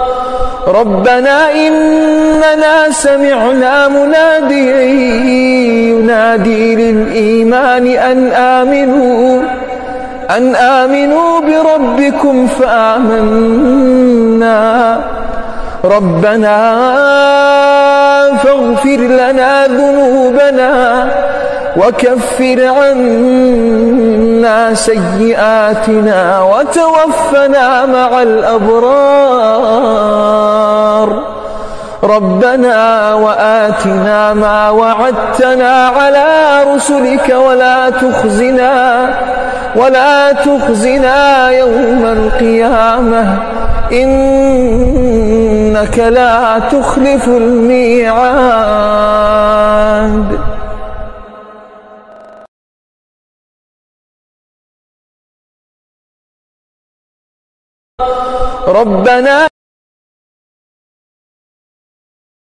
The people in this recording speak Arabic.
ربنا إننا سمعنا مناديا ينادي للإيمان أن آمنوا بربكم فآمنا ربنا فاغفر لنا ذنوبنا وكفر عنا سيئاتنا وتوفنا مع الأبرار ربنا وآتنا ما وعدتنا على رسلك ولا تخزنا يوم القيامة إنك لا تخلف الميعاد. ربنا